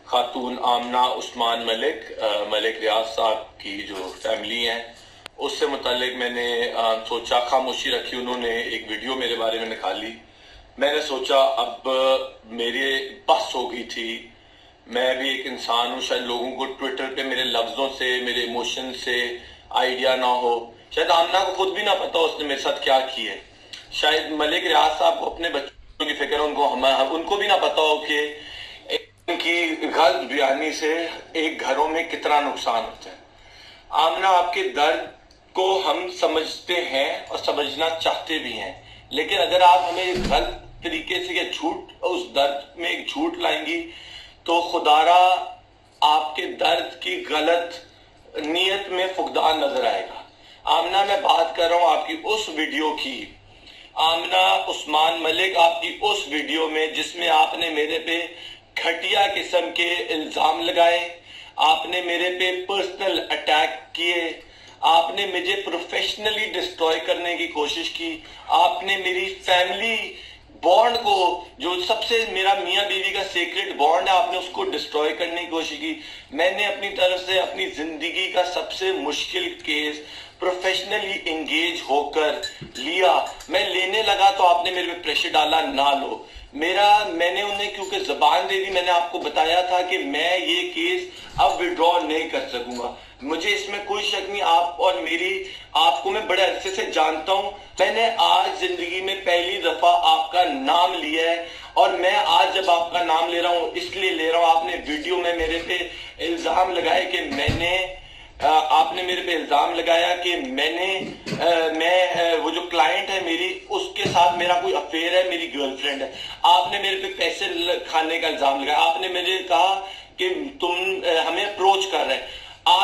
खातून आमना उस्मान मलिक मलिक रियाज साहब की जो फैमिली है उससे मुतालिक मैंने सोचा, खामोशी रखी। उन्होंने एक वीडियो मेरे बारे में निकाली। मैंने सोचा अब मेरी बस हो गई थी। मैं भी एक इंसान हूँ, शायद लोगों को ट्विटर पे मेरे लफ्जों से, मेरे इमोशन से आइडिया ना हो। शायद आमना को खुद भी ना पता उसने मेरे साथ क्या किया है। शायद मलिक रियाज साहब को अपने बच्चों की फिक्र, उनको भी ना पता हो कि उनकी गलत बयानी से एक घरों में कितना नुकसान होता है। आमना, आपके दर्द को हम समझते हैं और समझना चाहते भी हैं, लेकिन अगर आप हमें गलत तरीके से या झूठ, उस दर्द में एक झूठ लाएंगी तो खुदारा आपके दर्द की गलत नीयत में फुकदान नजर आएगा। आमना, मैं बात कर रहा हूं आपकी उस वीडियो की। आमना उस्मान मलिक, आपकी उस वीडियो में जिसमें आपने मेरे पे घटिया किस्म के इल्जाम लगाए, आपने मेरे पे पर्सनल अटैक किए, आपने मुझे प्रोफेशनली डिस्ट्रॉय करने की कोशिश की, आपने मेरी फैमिली बॉन्ड को, जो सबसे मेरा मियां बीवी का सीक्रेट बॉन्ड है, आपने उसको डिस्ट्रॉय करने की कोशिश की। मैंने अपनी तरफ से अपनी जिंदगी का सबसे मुश्किल केस प्रोफेशनली एंगेज होकर लिया। मैं लेने लगा तो आपने मेरे पे प्रेशर डाला, ना लो। मैंने उन्हें क्योंकि जबान दे दी, मैंने आपको बताया था कि मैं ये केस अब विड्रॉ नहीं कर सकूंगा। मुझे इसमें कोई शक नहीं, आप और आपको मैं बड़े अरसे से जानता हूं। मैंने आज जिंदगी में पहली दफा आपका नाम लिया है, और मैं आज जब आपका नाम ले रहा हूं इसलिए ले रहा हूं, आपने वीडियो में मेरे पे इल्जाम लगाए कि आपने मेरे पे इल्जाम लगाया कि मैं वो जो क्लाइंट है मेरी, उसके साथ मेरा कोई अफेयर है, मेरी गर्लफ्रेंड है। आपने मेरे पे पैसे खाने का इल्जाम लगाया। आपने मुझे कहा कि तुम हमें अप्रोच कर रहे हैं।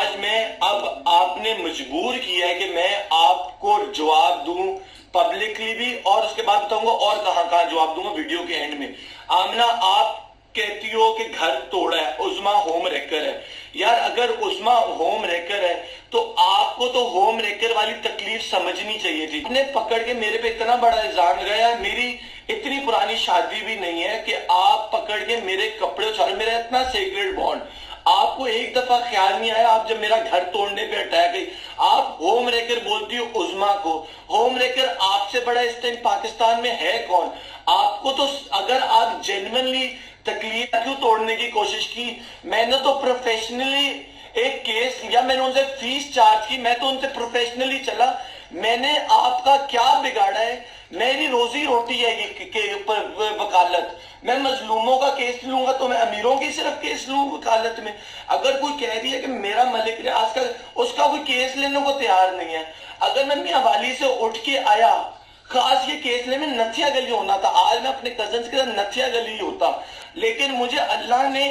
अब आपने मजबूर किया है कि मैं आपको जवाब दूं पब्लिकली भी, और उसके बाद बताऊंगा और कहां जवाब दूंगा वीडियो के एंड में। आमना, आप कहती हो कि घर तोड़ा है, उस्मा होम रेकर है। यार, अगर उस्मा होम रेकर है तो आपको तो होम रेकर वाली तकलीफ समझनी चाहिए थी। आपने पकड़ के मेरे पे इतना बड़ा इल्जाम लगाया। मेरी इतनी पुरानी शादी भी नहीं है कि आप पकड़ के मेरे कपड़े उछाल, मेरा इतना सीक्रेट बॉन्ड। आपको एक दफा ख्याल नहीं आया, आप जब मेरा घर तोड़ने पे अटैक गई, आप होम रेकर बोलती हो उस्मा को। होम रेकर आपसे बड़ा इस टाइम पाकिस्तान में है कौन? आपको तो, अगर आप जेन्युइनली तकलीफ क्यों तोड़ने की कोशिश की? मैंने तो प्रोफेशनली एक केस लिया, मैंने उनसे फीस चार्ज की, मैं तो उनसे प्रोफेशनली चला। मैंने आपका क्या बिगाड़ा है? मेरी रोजी रोटी है ये के ऊपर वकालत। मैं मजलूमों का केस लूंगा तो मैं अमीरों की सिर्फ केस लूं वकालत में? अगर कोई कह रही है कि मेरा मलिक रियाज का, उसका कोई केस लेने को तैयार नहीं है। अगर मैं मियां वाली से उठ के आया, खास ये केस लेने में नथिया गली होना था, आज मैं अपने कजन के साथ नथिया गली होता, लेकिन मुझे अल्लाह ने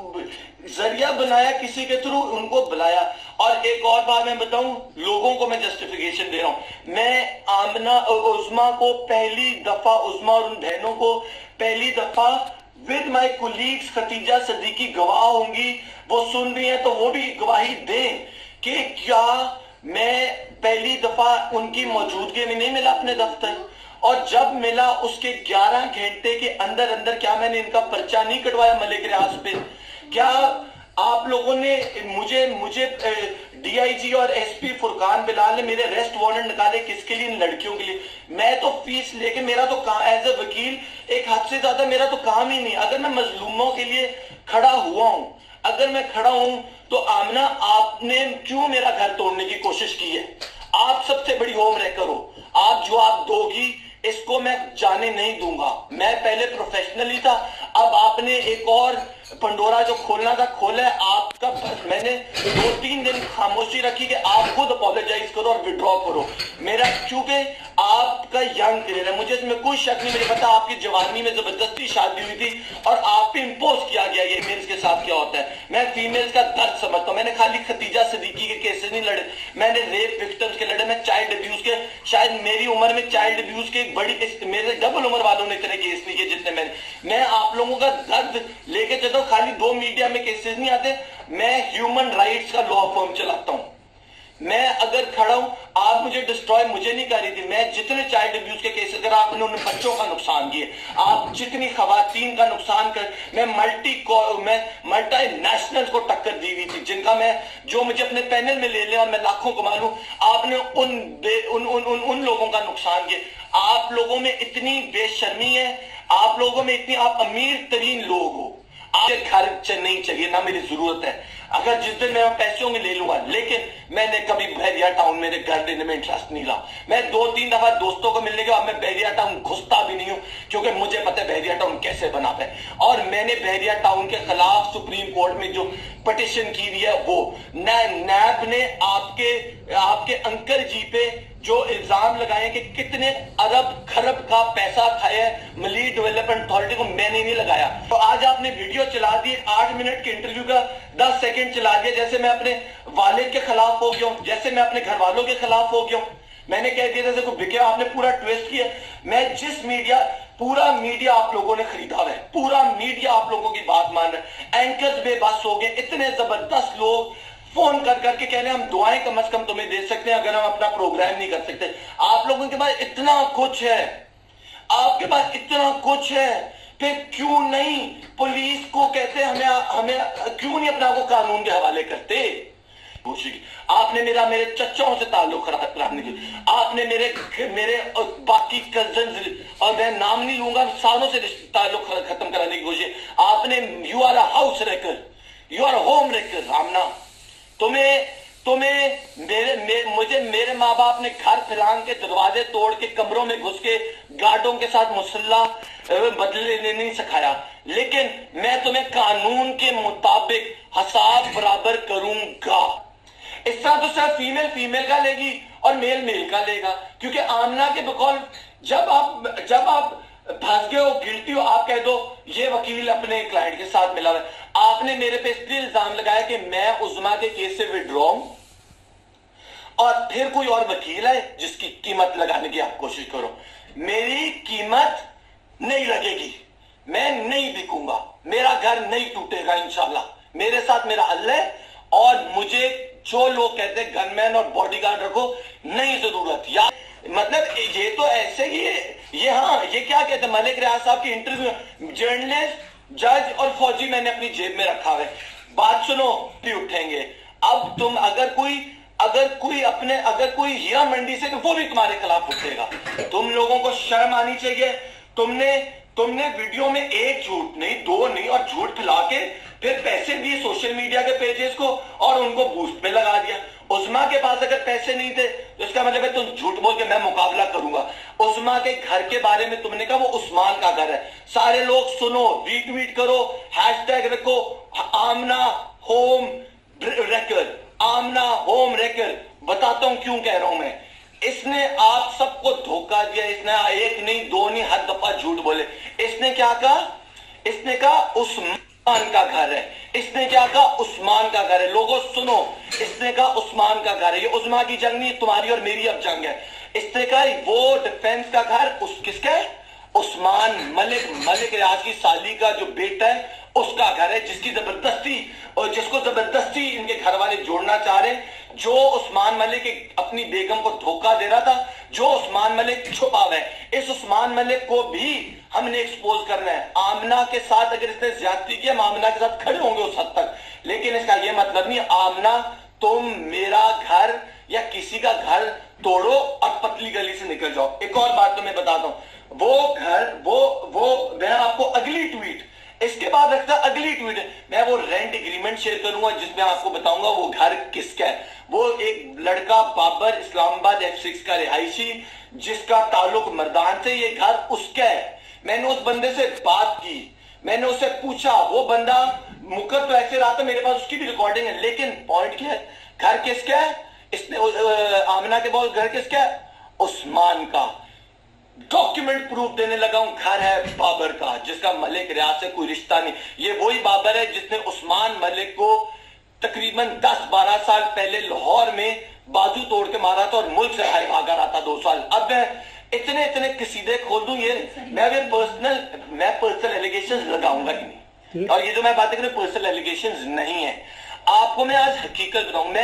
जरिया बनाया, किसी के थ्रू उनको बुलाया। और एक और बात मैं बताऊं, लोगों को मैं जस्टिफिकेशन दे रहा हूं। मैं आमना और उस्मा को पहली दफा, उस्मा और उन बहनों को पहली दफा with my colleagues, Khatija Sadiqui गवाह होंगी, वो सुन रही है तो वो भी गवाही दें कि क्या मैं पहली दफा उनकी मौजूदगी में नहीं मिला अपने दफ्तर, और जब मिला उसके 11 घंटे के अंदर अंदर क्या मैंने इनका पर्चा नहीं कटवाया मलिक रियाज पे? क्या आप लोगों ने मुझे डीआईजी और एसपी फुरकान बिलाल ने मेरे अरेस्ट वारंट निकाले, किसके लिए? इन लड़कियों के लिए। मैं तो फीस लेके, मेरा तो काम एज ए वकील एक हद से ज्यादा मेरा तो काम ही नहीं। अगर मैं मजलूमों के लिए खड़ा हुआ हूं, अगर मैं खड़ा हूं, तो आमना, आपने क्यों मेरा घर तोड़ने की कोशिश की है? आप सबसे बड़ी होम रेकर हो, आप जवाब दोगी, इसको मैं जाने नहीं दूंगा। मैं पहले प्रोफेशनली था, अब आपने एक और पंडोरा जो खोलना था खोला है। आपका मैंने 2-3 दिन खामोशी रखी कि आप खुद अपोलोजाइज करो और विड्रॉ करो मेरा, क्योंकि आपका यंग करियर है, मुझे इसमें कोई शक नहीं। मुझे पता आपकी जवानी में जबरदस्ती शादी हुई थी और आप पे इम्पोज किया गया ये मेल्स के साथ क्या होता है। मैं फीमेल्स का दर्द समझता हूँ। मैंने खाली खतीजा सदीकी के केसेस नहीं लड़े, मैंने रेप विक्टिम्स के लड़े, मैं चाइल्ड अब्यूज के, शायद मेरी उम्र में चाइल्ड अब्यूज के मेरे डबल उम्र वालों ने इतने केस नहीं किए जितने मैं आप लोगों का दर्द लेके चलता हूँ। खाली 2 मीडिया में केसेस नहीं आते। मैं ह्यूमन राइट्स का लॉ फर्म चलाता हूँ। मैं अगर खड़ा हूं, आप मुझे डिस्ट्रॉय मुझे नहीं कर रही थी। मैं जितने चाइल्ड अब्यूज के केसेस, अगर आपने उन बच्चों का नुकसान किए, आप जितनी खवातीन का नुकसान कर, मैं मल्टी नेशनल को टक्कर दी हुई थी, जिनका मैं जो मुझे अपने पैनल में ले लें और मैं लाखों कमा लूं। आपने उन लोगों का नुकसान किया। आप लोगों में इतनी बेशर्मी है, आप लोगों में इतनी, आप अमीर तरीन लोग हो, आपके घर नहीं चाहिए, ना मेरी जरूरत है। अगर जिस दिन मैं पैसों में ले लूंगा, लेकिन मैंने कभी बहरिया टाउन मेरे घर लेने में इंटरेस्ट नहीं रहा। मैं 2-3 दफा दोस्तों को मिलने के बाद मैं बहरिया टाउन घुसता भी नहीं हूं, क्योंकि मुझे पता है बहरिया टाउन कैसे बना है। और मैंने बहरिया टाउन के खिलाफ सुप्रीम कोर्ट में जो पिटिशन की हुई है, वो नैब ने आपके अंकल जी पे जो इल्जाम लगाए कि कितने अरब खरब का पैसा खाया है मलीर डेवलपमेंट अथॉरिटी को, मैंने नहीं लगाया। तो आज आपने वीडियो चला दी, 8 मिनट के इंटरव्यू का 10 सेकंड चला दिया, जैसे मैं अपने वालिद के खिलाफ हो गया हूं, जैसे मैं अपने घर वालों के खिलाफ हो गया हूं। मैंने कह दिया जैसे कोई बिके, आपने पूरा ट्विस्ट किया। मैं पूरा मीडिया आप लोगों ने खरीदा है, पूरा मीडिया आप लोगों की बात मान रहा है। एंकर्स बेबस हो गए, इतने जबरदस्त लोग फोन कर करके कह रहे हैं हम दुआएं कम से कम तुम्हें दे सकते हैं अगर हम अपना प्रोग्राम नहीं कर सकते। आप लोगों के पास इतना कुछ है, आपके पास इतना कुछ है, फिर क्यों नहीं पुलिस को कहते हमें क्यों नहीं अपना को कानून के हवाले करते? आपने मेरे चचाओं से ताल्लुक खराब कराने की, आपने मेरे बाकी कजन, और मैं नाम नहीं लूंगा, सालों से ताल्लुक खत्म कराने की कोशिश। आपने you are a house wrecker, you are home wrecker. Ramna, मुझे मेरे माँ बाप ने घर फिलांग के दरवाजे तोड़ के कमरों में घुस के गार्डों के साथ मुसल्ला बदले लेने नहीं सिखाया, लेकिन मैं तुम्हें कानून के मुताबिक हिसाब बराबर करूंगा। इस तरह तो सिर्फ फीमेल का लेगी और मेल का लेगा, क्योंकि आमना के बकौल जब आप फंस गए हो, गिल्टी हो, आप कह दो ये वकील अपने क्लाइंट के साथ मिला हुआ है। आपने मेरे पे इसलिए इल्जाम लगाया कि मैं उज़्मा के केस से विड्रॉ हूं, और फिर कोई और वकील है जिसकी कीमत लगाने की आप कोशिश करो। मेरी कीमत नहीं लगेगी, मैं नहीं बिकूंगा, मेरा घर नहीं टूटेगा इंशाल्लाह। मेरे साथ मेरा अल्लाह है, और मुझे जो लोग कहते हैं गनमैन और बॉडीगार्ड रखो, नहीं जरूरत। या मतलब ये तो ऐसे ही ये हाँ, ये क्या कहते हैं, मलिक रियाज साहब की इंटरव्यू, जर्नलिस्ट, जज और फौजी मैंने अपनी जेब में रखा है। बात सुनो, भी उठेंगे। अब तुम अगर कोई हीरा मंडी से, वो भी तुम्हारे खिलाफ उठेगा। तुम लोगों को शर्म आनी चाहिए। तुमने वीडियो में एक झूठ नहीं, 2 नहीं, और झूठ फैला के फिर पैसे दिए सोशल मीडिया के पेजेस को और उनको बूस्ट पे लगा दिया। उस्मा के पास अगर पैसे नहीं थे तो इसका मतलब है तुम झूठ बोल के मैं मुकाबला करूंगा। उस्मा के घर के बारे में तुमने कहा वो उस्मान का घर है। सारे लोग सुनो, रीट्वीट करो, हैशटैग रखो, आमना होम रेकर, आमना होम रेकर। बताता हूं क्यों कह रहा हूं मैं। इसने आप सबको धोखा दिया। इसने 1 नहीं 2 नहीं, हर दफा झूठ बोले। इसने क्या कहा? इसने कहा उस्मान का घर है। इसने क्या कहा? उस्मान का घर है। लोगों सुनो, इसने कहा उस्मान का घर है। ये उस्मा की जंग नहीं, तुम्हारी और मेरी अब जंग है। इसने कहा वो डिफेंस का घर किसका है? उस्मान मलिक रियाज की साली का जो बेटा है उसका घर है, जिसको जबरदस्ती इनके घर वाले जोड़ना चाह रहे। जो उस्मान मलिक अपनी बेगम को धोखा दे रहा था, जो उस्मान मलिक छुपा हुआ है, इस उस्मान मलिक को भी हमने एक्सपोज करना है। आमना के साथ अगर इसने ज्यादती की, हम आमना के साथ खड़े होंगे उस हद तक, लेकिन इसका यह मतलब नहीं आमना तुम मेरा घर या किसी का घर तोड़ो और पतली गली से निकल जाओ। एक और बात तुम्हें बताता हूं, वो घर वो मैं आपको अगली ट्वीट, इसके बाद रखता अगली ट्वीट, मैं वो रेंट एग्रीमेंट शेयर करूंगा जिसमें आपको बताऊंगा वो घर किसका है। वो एक लड़का बाबर इस्लामाबाद F6 का रिहायशी जिसका ताल्लुक मर्दान से, ये घर उसका है। मैंने उस बंदे से बात की, मैंने उससे पूछा, वो बंदा मुकर तो ऐसे रहा था, मेरे पास उसकी भी रिकॉर्डिंग है, लेकिन पॉइंट क्या है, घर किसका है? इसने आमना के बोल घर किसका है? उस्मान का। डॉक्यूमेंट प्रूफ देने लगा हूं, घर है बाबर का, जिसका मलिक रियाज से कोई रिश्ता नहीं। ये वही बाबर है जिसने उस्मान मलिक को तकरीबन 10-12 साल पहले लाहौर में बाजू तोड़ के मारा था और मुल्क से बाहर भागा रहा था 2 साल। अब मैं इतने कसीदे खोल दूं, ये मैं पर्सनल एलिगेशंस लगाऊंगा ही नहीं। और ये जो मैं बातें करूं पर्सनल एलिगेशंस नहीं है। आपको मैं आज हकीकत बताऊं,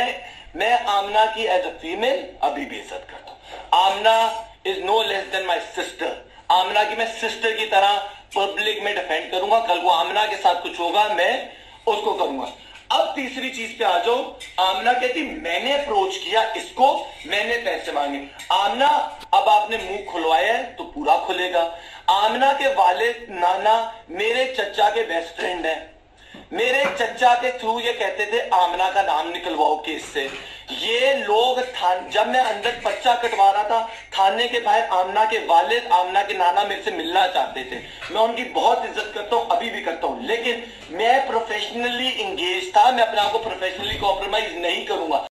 मैं आमना की एज अ फीमेल अभी भी इज्जत करता हूं। Amna is no less than my sister. Amna की मैं सिस्टर की तरह पब्लिक में डिफेंड करूंगा। कल को आमना के साथ कुछ होगा मैं उसको करूंगा। अब तीसरी चीज पे आ जाओ। आमना कहती मैंने अप्रोच किया इसको, मैंने पैसे मांगे। आमना अब आपने मुंह खुलवाया है तो पूरा खुलेगा। आमना के वालिद नाना मेरे चचा के बेस्ट फ्रेंड है। मेरे चचा के थ्रू ये कहते थे आमना का नाम निकलवाओ केस से। ये लोग जब मैं अंदर पर्चा कटवा रहा था थाने के बाहर, आमना के वालिद आमना के नाना मेरे से मिलना चाहते थे। मैं उनकी बहुत इज्जत करता हूं, अभी भी करता हूं, लेकिन मैं प्रोफेशनली इंगेज था। मैं अपने आप को प्रोफेशनली कॉम्प्रोमाइज नहीं करूंगा।